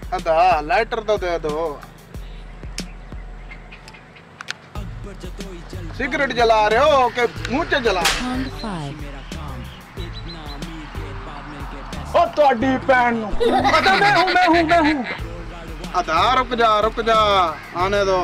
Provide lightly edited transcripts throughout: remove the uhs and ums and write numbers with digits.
अदा लाइटर तो दे दो। सिगरेट जला रहे हो कि मुंह से जला? ओ तोड़ी पैन नु। अदा मैं हूं। अदा रुक जा आने दो।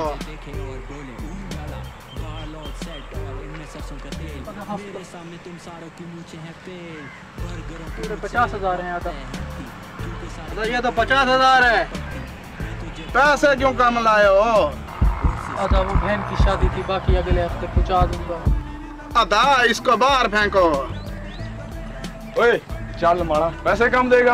पूरे 50,000 हैं अदा। ये तो 50,000 है। पैसे क्यों कम लाए हो? अदा वो बहन की शादी थी, बाकी अगले हफ्ते पहुंचा दूंगा। अदा इसको बाहर फेंको। ओए चल मारा, पैसे कम देगा।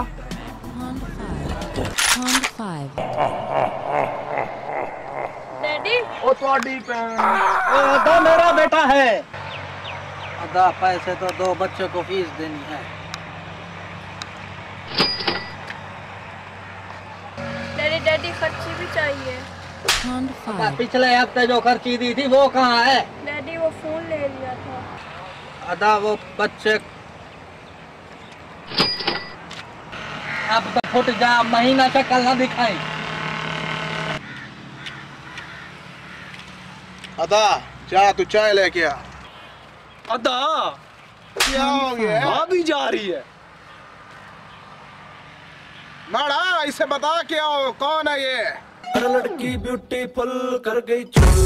डैडी ओ तोड़ी पैन। अदा मेरा बेटा है। अदा पैसे तो 2 बच्चों को फीस देनी है। डैडी खर्ची भी चाहिए। पिछले हफ्ते जो खर्ची दी थी वो कहाँ है? डैडी वो फोन ले लिया था। अदा वो बच्चे अब तो फुट जा, महीना शक्ल ना दिखाई। अदा जा तू चाय लेके आ। अदा क्या हो गया? भाभी जा रही है। माड़ा इसे बता क्या हो, कौन है ये? लड़की ब्यूटीफुल कर गई।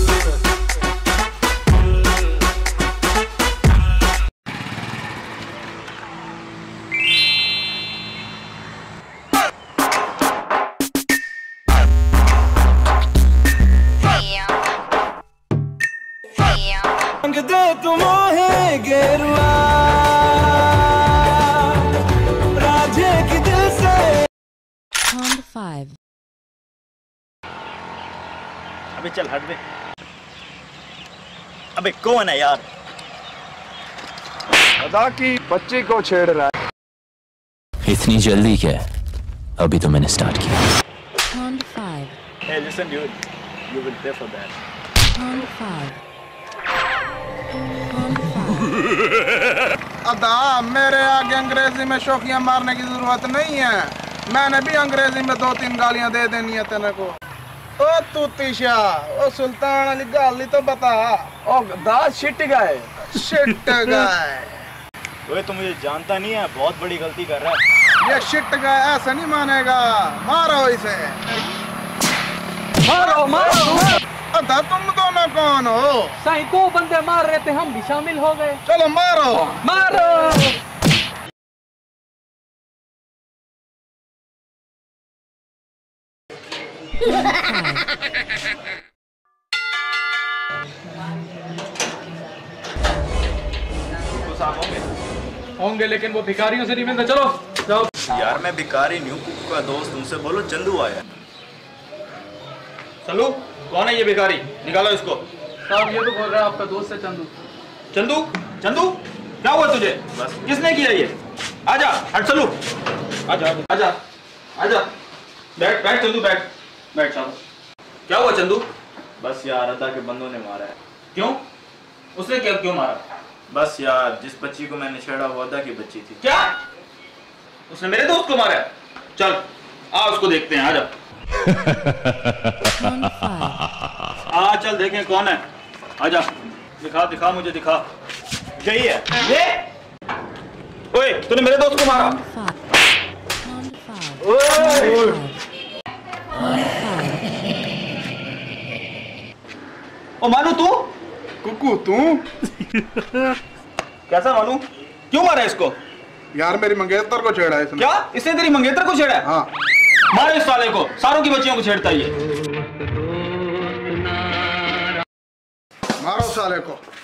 दे तुम है गेरुआ राजे की दिल से। अबे चल हट बे। अबे कौन है यार? अदा की बच्ची को छेड़ रहा है। इतनी जल्दी क्या? अभी तो मैंने स्टार्ट किया। Hey listen dude, you will pay for that. अदा मेरे आगे अंग्रेजी में शौकियां मारने की जरूरत नहीं है। मैंने भी अंग्रेजी में 2-3 गालियां दे देनी है तेरे को। ओ तूतीशा, ओ सुल्तान अली गाली तो बता। ओ दा शिट गए। शिट गाय। ओए तू मुझे जानता नहीं है, बहुत बड़ी गलती कर रहा है। ये शिट गाय ऐसा नहीं मानेगा। मारो इसे। मारो। अदा तुम दोनों कौन हो? सही 2 बंदे मार रहे थे, हम भी शामिल हो गए। चलो मारो। होंगे लेकिन वो भिखारियों से नहीं मिलते। चलो जाओ। यार मैं भिखारी नहीं हूँ, कुक का दोस्त। तुमसे बोलो चंदू आया। चंदू कौन है ये भिखारी? निकालो इसको। साहब ये तो बोल रहा है आपका दोस्त है चंदू। चंदू क्या हुआ तुझे? बस किसने किया ये? आजा हट चलू। आजा बैठ चंदू बैठ चलो। क्या हुआ चंदू? बस यार अदा के बंदों ने मारा है। क्यों? उसने क्यों मारा? बस यार जिस बच्ची को मैंने छेड़ा वो अदा की बच्ची थी। क्या? उसने मेरे दोस्त को मारा है? चल आ उसको देखते हैं। आजा। चल देखें कौन है। आजा दिखा मुझे दिखा। यही है। ये ओए तूने मेरे दोस्त को मारा। ओ मानू तू? कुकू तू? कैसा मानू? क्यों मारा इसको? यार मेरी मंगेतर को छेड़ा है इसने। क्या? इसने तेरी मंगेतर को छेड़ा? हाँ। मारो इस साले को, सारों की बच्चियों को छेड़ता है ये। मारो साले को।